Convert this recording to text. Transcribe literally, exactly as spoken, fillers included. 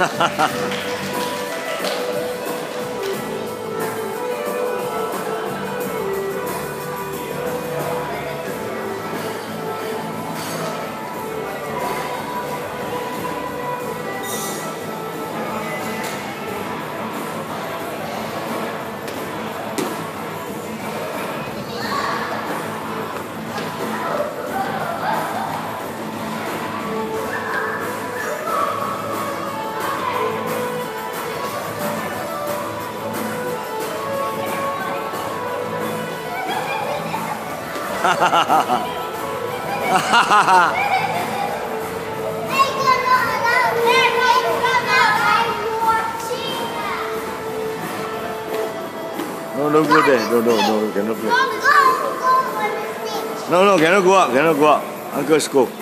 Ha ha ha ha. No, no go there. No, no, no, cannot go. No, no, cannot go up, cannot go up. Uncle's go.